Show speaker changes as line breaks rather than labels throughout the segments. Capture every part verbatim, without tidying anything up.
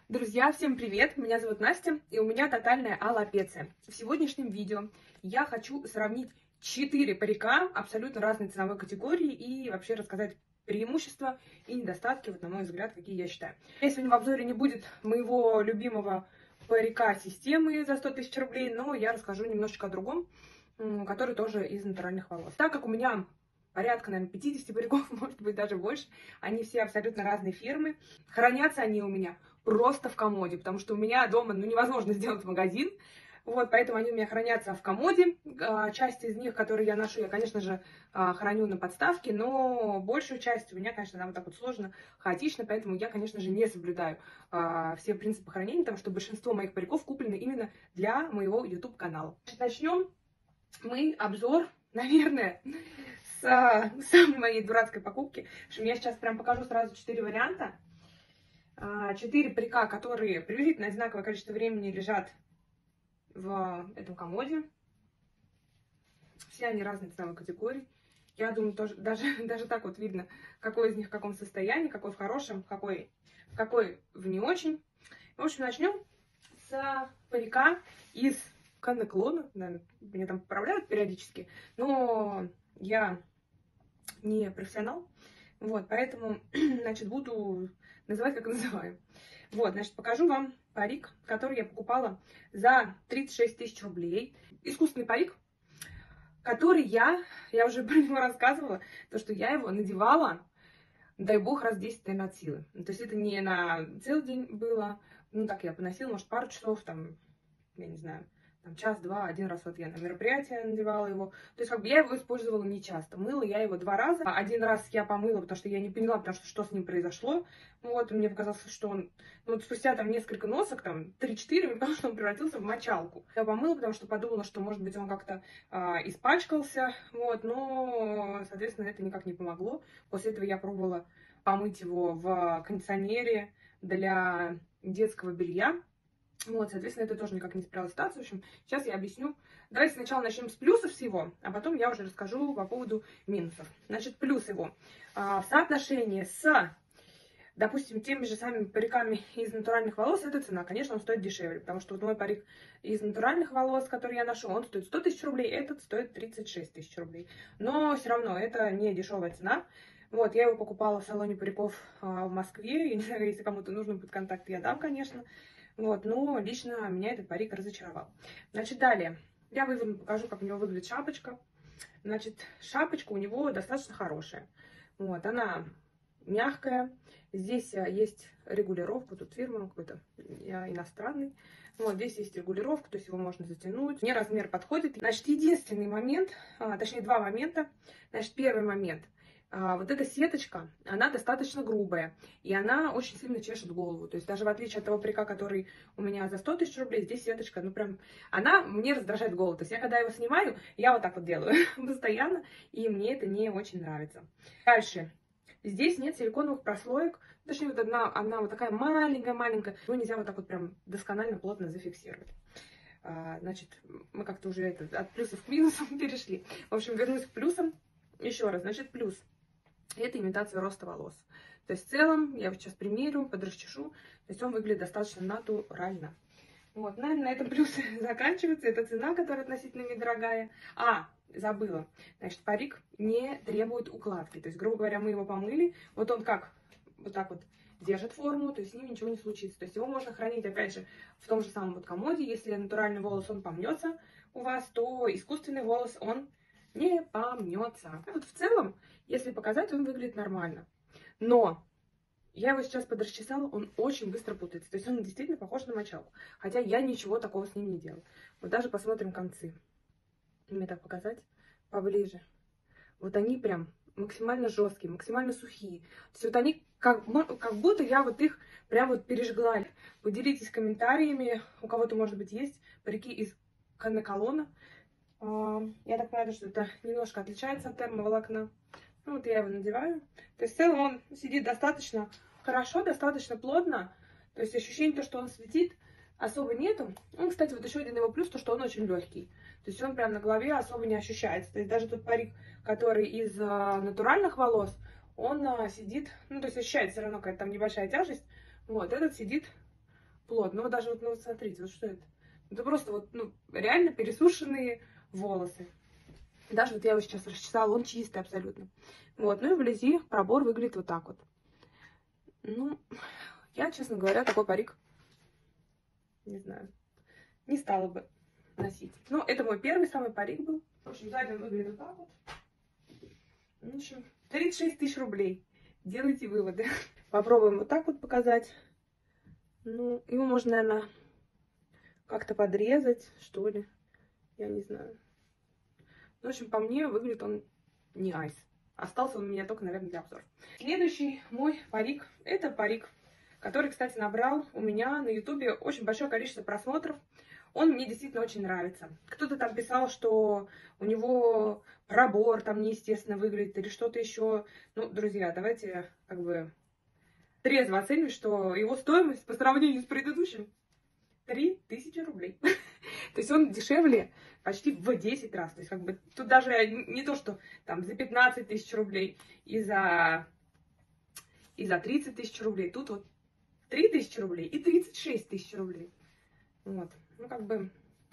Друзья, всем привет! Меня зовут Настя, и у меня тотальная аллопеция. В сегодняшнем видео я хочу сравнить четыре парика абсолютно разной ценовой категории и вообще рассказать преимущества и недостатки, вот на мой взгляд, какие я считаю. Сегодня в обзоре не будет моего любимого парика системы за сто тысяч рублей, но я расскажу немножечко о другом, который тоже из натуральных волос. Так как у меня порядка, наверное, пятьдесят париков, может быть, даже больше. Они все абсолютно разные фирмы. Хранятся они у меня просто в комоде, потому что у меня дома ну, невозможно сделать магазин. Вот, поэтому они у меня хранятся в комоде. Часть из них, которые я ношу, я, конечно же, храню на подставке, но большую часть у меня, конечно, она вот так вот сложно, хаотично, поэтому я, конечно же, не соблюдаю все принципы хранения, потому что большинство моих париков куплены именно для моего YouTube-канала. Начнем мы обзор, наверное, с самой моей дурацкой покупки. В общем, я сейчас прям покажу сразу четыре варианта. Четыре парика, которые приблизительно одинаковое количество времени лежат в этом комоде. Все они разной ценовой категории. Я думаю, тоже, даже, даже так вот видно, какой из них в каком состоянии, какой в хорошем, какой, какой в не очень. В общем, начнем с парика из Канеклона. Наверное, меня там поправляют периодически, но я не профессионал, вот, поэтому, значит, буду называть, как называю. Вот, значит, покажу вам парик, который я покупала за тридцать шесть тысяч рублей. Искусственный парик, который я, я уже про него рассказывала, то, что я его надевала, дай бог, раз десять, наверное, от силы. То есть это не на целый день было, ну, так я поносила, может, пару часов, там, я не знаю, там час-два, один раз вот я на мероприятие надевала его. То есть как бы я его использовала не часто. Мыла я его два раза. Один раз я помыла, потому что я не поняла, потому что что с ним произошло. Вот, мне показалось, что он, ну, вот спустя там несколько носок, там три-четыре, мне показалось, что он превратился в мочалку. Я помыла, потому что подумала, что, может быть, он как-то а, испачкался. Вот, но, соответственно, это никак не помогло. После этого я пробовала помыть его в кондиционере для детского белья. Вот, соответственно, это тоже никак не исправило ситуацию. В общем, сейчас я объясню. Давайте сначала начнем с плюсов всего, а потом я уже расскажу по поводу минусов. Значит, плюс его. А, в соотношении с, допустим, теми же самыми париками из натуральных волос, эта цена, конечно, он стоит дешевле, потому что вот мой парик из натуральных волос, который я ношу, он стоит сто тысяч рублей, этот стоит тридцать шесть тысяч рублей. Но все равно это не дешевая цена. Вот, я его покупала в салоне париков а, в Москве. Я не знаю, если кому-то нужно под контакт, я дам, конечно. Вот, но лично меня этот парик разочаровал. Значит, далее я выверну, покажу, как у него выглядит шапочка. Значит, шапочка у него достаточно хорошая. Вот, она мягкая. Здесь есть регулировка, тут фирма какой-то иностранный. Вот, здесь есть регулировка, то есть его можно затянуть. Мне размер подходит. Значит, единственный момент, а, точнее два момента. Значит, первый момент. А, вот эта сеточка, она достаточно грубая, и она очень сильно чешет голову. То есть даже в отличие от того парика, который у меня за сто тысяч рублей, здесь сеточка, ну прям, она мне раздражает голову. То есть я когда его снимаю, я вот так вот делаю постоянно, и мне это не очень нравится. Дальше. Здесь нет силиконовых прослоек, точнее вот одна, она вот такая маленькая-маленькая, его нельзя вот так вот прям досконально, плотно зафиксировать. А, значит, мы как-то уже это, от плюсов к минусам перешли. В общем, вернусь к плюсам. Еще раз, значит, плюс. Это имитация роста волос. То есть в целом, я вот сейчас примерю, подрасчешу, то есть он выглядит достаточно натурально. Вот, наверное, на этом плюсы заканчиваются. Это цена, которая относительно недорогая. А, забыла. Значит, парик не требует укладки. То есть, грубо говоря, мы его помыли. Вот он как, вот так вот держит форму, то есть с ним ничего не случится. То есть его можно хранить, опять же, в том же самом вот комоде. Если натуральный волос, он помнется у вас, то искусственный волос, он не помнется. Вот в целом, если показать, он выглядит нормально. Но я его сейчас подрасчесала, он очень быстро путается. То есть он действительно похож на мочалку. Хотя я ничего такого с ним не делала. Вот даже посмотрим концы. Мне так показать поближе. Вот они прям максимально жесткие, максимально сухие. То есть вот они как, как будто я вот их прям вот пережгла. Поделитесь комментариями. У кого-то, может быть, есть парики из Канеклона. Я так понимаю, что это немножко отличается от термоволокна. Ну, вот я его надеваю. То есть в целом он сидит достаточно хорошо, достаточно плотно. То есть ощущение, то, что он светит, особо нету. Ну, кстати, вот еще один его плюс, то, что он очень легкий. То есть он прям на голове особо не ощущается. То есть даже тот парик, который из а, натуральных волос, он а, сидит, ну, то есть ощущается все равно какая-то там небольшая тяжесть. Вот, этот сидит плотно. Ну, даже вот, ну, вот смотрите, вот что это? Это просто вот, ну, реально пересушенные волосы. Даже вот я его сейчас расчесала, он чистый абсолютно. Вот, ну и вблизи пробор выглядит вот так вот. Ну, я, честно говоря, такой парик, не знаю, не стала бы носить. Ну, это мой первый самый парик был. В общем, сзади он выглядит вот так вот. В общем, тридцать шесть тысяч рублей. Делайте выводы. Попробуем вот так вот показать. Ну, его можно, наверное, как-то подрезать, что ли. Я не знаю. В общем, по мне выглядит он не айс. Остался он у меня только, наверное, для обзора. Следующий мой парик. Это парик, который, кстати, набрал у меня на ютубе очень большое количество просмотров. Он мне действительно очень нравится. Кто-то там писал, что у него пробор там неестественно выглядит или что-то еще. Ну, друзья, давайте как бы трезво оценим, что его стоимость по сравнению с предыдущим три тысячи рублей. То есть он дешевле почти в десять раз. То есть как бы тут даже не то, что там за пятнадцать тысяч рублей и за, и за тридцать тысяч рублей. Тут вот три тысячи рублей и тридцать шесть тысяч рублей. Вот. Ну, как бы,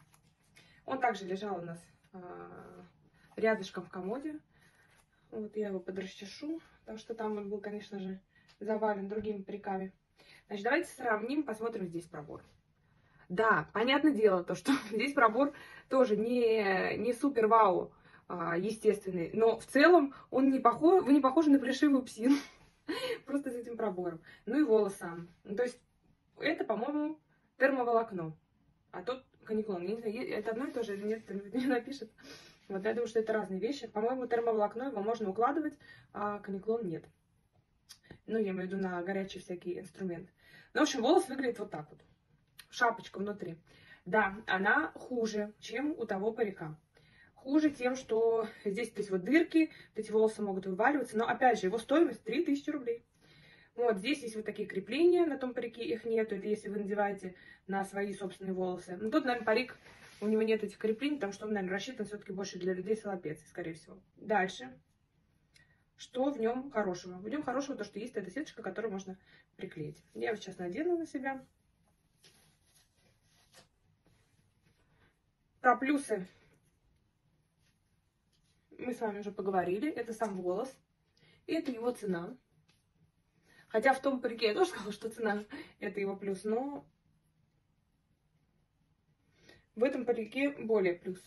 он также лежал у нас а, рядышком в комоде. Вот, я его подрасчешу, потому что там он был, конечно же, завален другими париками. Значит, давайте сравним, посмотрим здесь пробор. Да, понятное дело, то, что здесь пробор тоже не, не супер-вау, а, естественный, но в целом он не похож, вы не похожи на плешивую псину, просто с этим пробором. Ну и волосы. Ну, то есть, это, по-моему, термоволокно. А тут каниклон. Я не знаю, это одно и то же или нет, кто-нибудь мне напишет. Вот, я думаю, что это разные вещи. По-моему, термоволокно его можно укладывать, а каниклон нет. Ну, я имею в виду на горячие всякие инструменты. Ну, в общем, волос выглядит вот так вот. Шапочка внутри. Да, она хуже, чем у того парика. Хуже тем, что здесь, то есть, вот дырки, эти волосы могут вываливаться. Но, опять же, его стоимость три тысячи рублей. Вот здесь есть вот такие крепления, на том парике их нету, это если вы надеваете на свои собственные волосы. Но тут, наверное, парик, у него нет этих креплений, потому что он, наверное, рассчитан все-таки больше для людей с аллопецией, скорее всего. Дальше. Что в нем хорошего? В нем хорошего то, что есть эта сеточка, которую можно приклеить. Я его сейчас надену на себя. Про плюсы мы с вами уже поговорили. Это сам волос. И это его цена. Хотя в том парике я тоже сказала, что цена это его плюс, но в этом парике более плюс.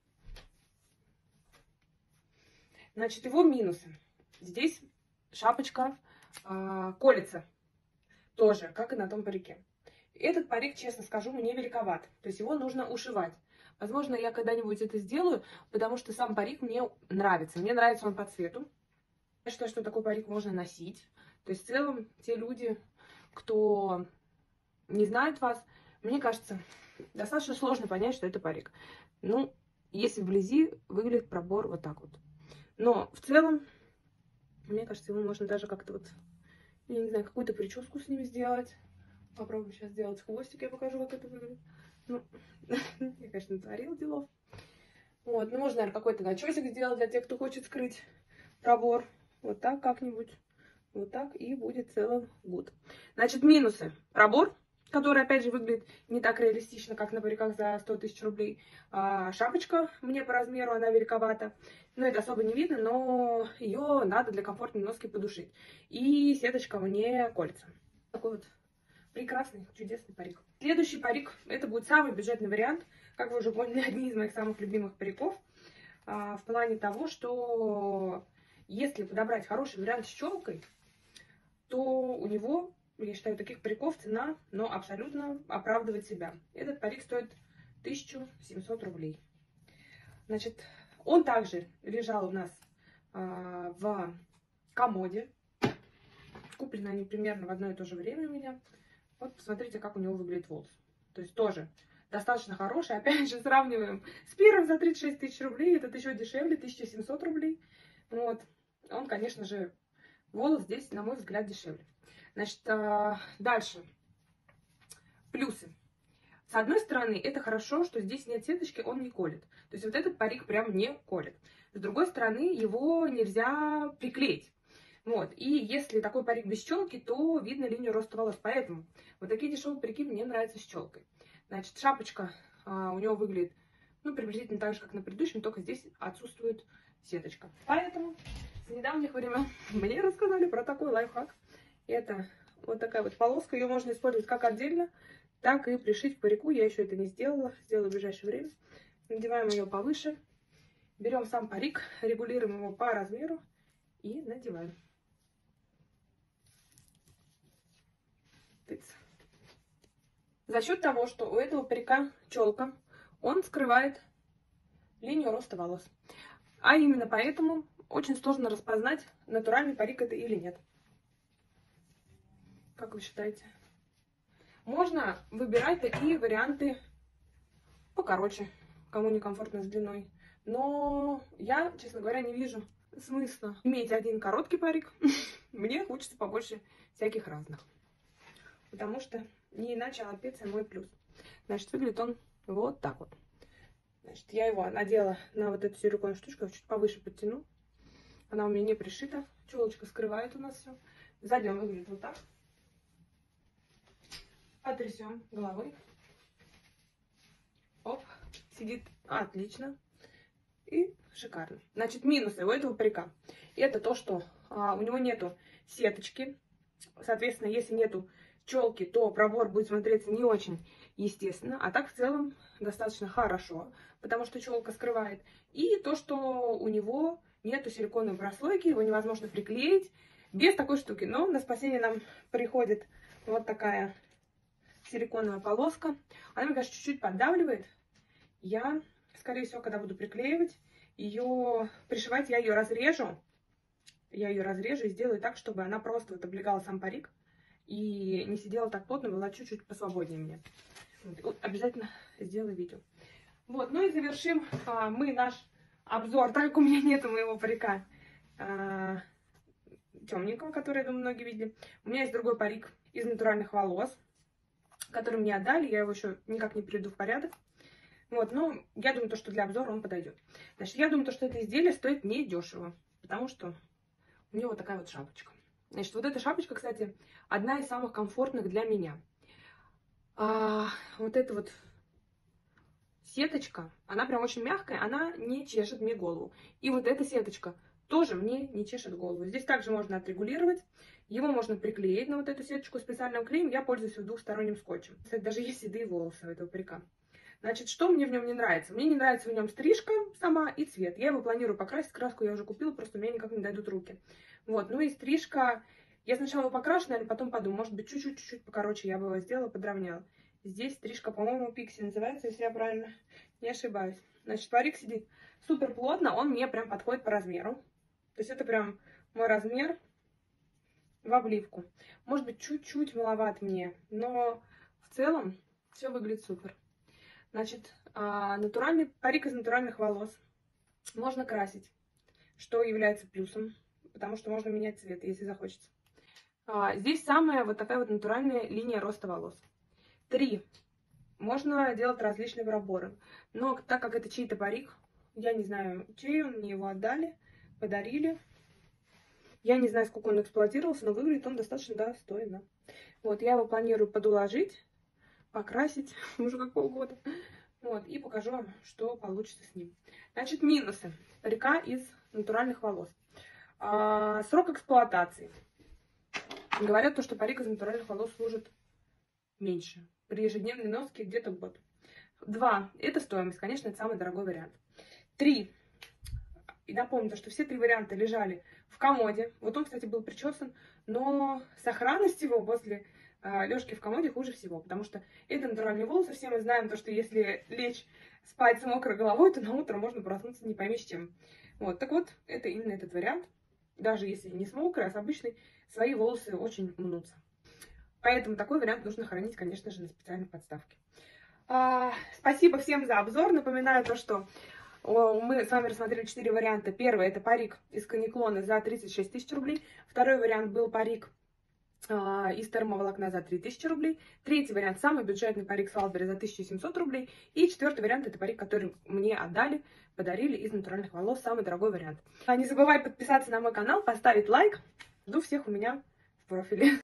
Значит, его минусы. Здесь шапочка э, колется тоже, как и на том парике. Этот парик, честно скажу, мне великоват. То есть его нужно ушивать. Возможно, я когда-нибудь это сделаю, потому что сам парик мне нравится. Мне нравится он по цвету. Я считаю, что такой парик можно носить. То есть в целом те люди, кто не знает вас, мне кажется, достаточно сложно понять, что это парик. Ну, если вблизи выглядит пробор вот так вот. Но в целом, мне кажется, его можно даже как-то вот, я не знаю, какую-то прическу с ним сделать. Попробуем сейчас сделать хвостик, я покажу, как это выглядит. Ну, я, конечно, натворила делов. Вот, ну, можно, наверное, какой-то начесик сделать для тех, кто хочет скрыть пробор. Вот так как-нибудь. Вот так, и будет целый гуд. Значит, минусы. Пробор, который, опять же, выглядит не так реалистично, как на париках за сто тысяч рублей. А шапочка мне по размеру, она великовата. Ну, это особо не видно, но ее надо для комфортной носки подушить. И сеточка мне колется. Такой вот прекрасный, чудесный парик. Следующий парик, это будет самый бюджетный вариант. Как вы уже поняли, одни из моих самых любимых париков. А, в плане того, что если подобрать хороший вариант с челкой, то у него, я считаю, таких париков цена, но абсолютно оправдывает себя. Этот парик стоит тысячу семьсот рублей. Значит, он также лежал у нас а, в комоде. Куплены они примерно в одно и то же время у меня. Вот посмотрите, как у него выглядит волос. То есть тоже достаточно хороший. Опять же, сравниваем с первым за тридцать шесть тысяч рублей. Этот еще дешевле, тысяча семьсот рублей. Вот. Он, конечно же, волос здесь, на мой взгляд, дешевле. Значит, дальше. Плюсы. С одной стороны, это хорошо, что здесь нет сеточки, он не колет. То есть вот этот парик прям не колет. С другой стороны, его нельзя приклеить. Вот, и если такой парик без челки, то видно линию роста волос. Поэтому вот такие дешевые парики мне нравятся с челкой. Значит, шапочка а, у него выглядит, ну, приблизительно так же, как на предыдущем, только здесь отсутствует сеточка. Поэтому с недавних времен мне рассказали про такой лайфхак. Это вот такая вот полоска, ее можно использовать как отдельно, так и пришить к парику. Я еще это не сделала, сделаю в ближайшее время. Надеваем ее повыше, берем сам парик, регулируем его по размеру и надеваем. Тыц. За счет того, что у этого парика челка, он скрывает линию роста волос. А именно поэтому очень сложно распознать, натуральный парик это или нет. Как вы считаете? Можно выбирать такие варианты покороче, кому некомфортно с длиной. Но я, честно говоря, не вижу смысла иметь один короткий парик. Мне хочется побольше всяких разных. Потому что не иначе алапеция мой плюс. Значит, выглядит он вот так вот. Значит, я его надела на вот эту силиконовую штучку, чуть повыше подтяну. Она у меня не пришита. Челочка скрывает у нас все. Сзади он выглядит вот так. Потрясем головой. Оп, сидит отлично. И шикарно. Значит, минусы у этого парика. Это то, что а, у него нету сеточки. Соответственно, если нету челки, то пробор будет смотреться не очень естественно. А так в целом достаточно хорошо, потому что челка скрывает. И то, что у него нету силиконовой прослойки, его невозможно приклеить без такой штуки. Но на спасение нам приходит вот такая силиконовая полоска. Она, мне кажется, чуть-чуть поддавливает. Я, скорее всего, когда буду приклеивать ее, пришивать, я ее разрежу. Я ее разрежу и сделаю так, чтобы она просто вот облегала сам парик и не сидела так плотно, была чуть-чуть посвободнее мне. Вот, обязательно сделаю видео. Вот, ну и завершим а, мы наш обзор, так как у меня нету моего парика а, темненького, который, я думаю, многие видели. У меня есть другой парик из натуральных волос, который мне отдали, я его еще никак не приведу в порядок. Вот, но я думаю, то, что для обзора он подойдет. Значит, я думаю, то, что это изделие стоит недешево, потому что у него вот такая вот шапочка. Значит, вот эта шапочка, кстати, одна из самых комфортных для меня. А, вот эта вот сеточка, она прям очень мягкая, она не чешет мне голову. И вот эта сеточка тоже мне не чешет голову. Здесь также можно отрегулировать. Его можно приклеить на вот эту сеточку специальным клеем. Я пользуюсь двухсторонним скотчем. Кстати, даже есть седые волосы у этого парика. Значит, что мне в нем не нравится? Мне не нравится в нем стрижка сама и цвет. Я его планирую покрасить, краску я уже купила, просто у меня никак не дойдут руки. Вот, ну и стрижка. Я сначала его покрашу, наверное, потом подумаю, может быть, чуть-чуть-чуть покороче я бы его сделала, подровняла. Здесь стрижка, по-моему, пиксель называется, если я правильно не ошибаюсь. Значит, парик сидит супер плотно, он мне прям подходит по размеру. То есть это прям мой размер в обливку. Может быть, чуть-чуть маловат мне, но в целом все выглядит супер. Значит, натуральный парик из натуральных волос можно красить, что является плюсом, потому что можно менять цвет, если захочется. Здесь самая вот такая вот натуральная линия роста волос. Три. Можно делать различные проборы, но так как это чей-то парик, я не знаю, чей он, мне его отдали, подарили. Я не знаю, сколько он эксплуатировался, но выглядит он достаточно достойно. Вот, я его планирую подуложить, покрасить уже как полгода. Вот, и покажу вам, что получится с ним. Значит, минусы парика из натуральных волос. А, срок эксплуатации. Говорят, то, что парик из натуральных волос служит меньше. При ежедневной носке где-то год. Два. Это стоимость. Конечно, это самый дорогой вариант. Три. И напомню, что все три варианта лежали в комоде. Вот он, кстати, был причесан, но сохранность его после э, лёжки в комоде хуже всего, потому что это натуральные волосы. Все мы знаем, то, что если лечь спать с мокрой головой, то на утро можно проснуться не пойми с чем. Вот, так вот, это именно этот вариант. Даже если не с мокрой, а с обычной, свои волосы очень мнутся. Поэтому такой вариант нужно хранить, конечно же, на специальной подставке. А, спасибо всем за обзор. Напоминаю то, что мы с вами рассмотрели четыре варианта. Первый — это парик из Каниклона за тридцать шесть тысяч рублей. Второй вариант был парик а, из термоволокна за три тысячи рублей. Третий вариант — самый бюджетный парик Салбери за тысячу семьсот рублей. И четвертый вариант — это парик, который мне отдали, подарили из натуральных волос. Самый дорогой вариант. А не забывай подписаться на мой канал, поставить лайк. Жду всех у меня в профиле.